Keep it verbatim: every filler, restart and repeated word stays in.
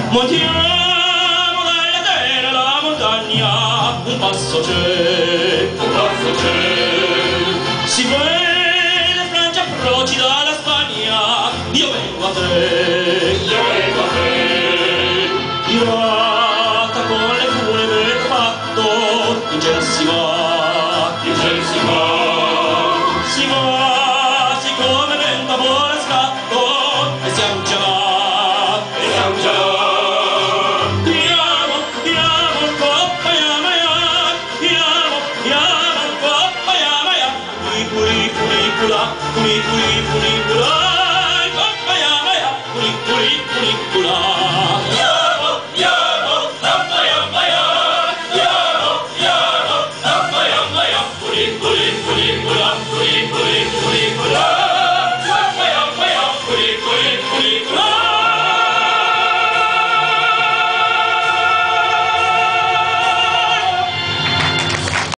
Montiamo dalla terra alla montagna, un passo c'è, un passo c'è. Si vede Francia approcci dalla Spagna, io vengo a te, io vengo a te. Tirata con le fune del fatto, in cielo si va, in cielo si va, si va, siccome vento a buon scatto, e siamo già là, e siamo già là. Puli puli puli pulai, coppa ya maya, puli puli puli pulai.